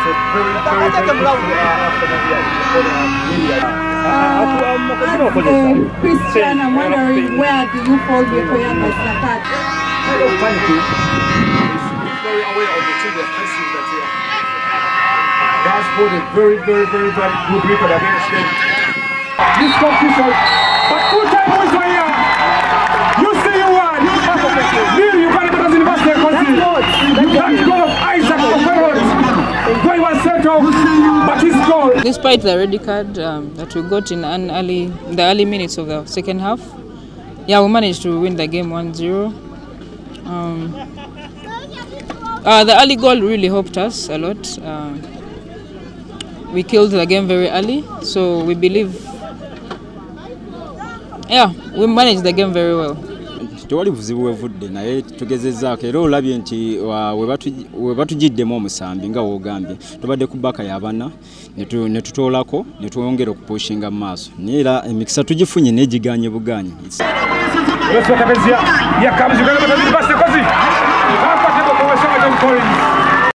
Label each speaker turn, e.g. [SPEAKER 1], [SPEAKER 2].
[SPEAKER 1] Christian, I'm wondering where do you fall before you start?
[SPEAKER 2] Very aware of the children that here. That's for the very good record against them. This competition, but full-time boys are here. You say you won. Really, you can't because University of Wisconsin. You can't go of Isaac Oferot. Going was set off, but he's gone.
[SPEAKER 3] Despite the red card that we got in the early minutes of the second half, yeah, we managed to win the game 1-0. The early goal really helped us a lot. We killed the game very early, so we believe, yeah, we managed the game very well.
[SPEAKER 4] Tewali buzibu wevudde naye tugezezaako era olabye nti we batugiddemu omusambi nga wogambye tubadde ku bbaka y'abana ne tutoolako ne twongera okupushinga mu maaso naye era emikisa tugifunye n'egiganye buganye.
[SPEAKER 2] Here comes Uganda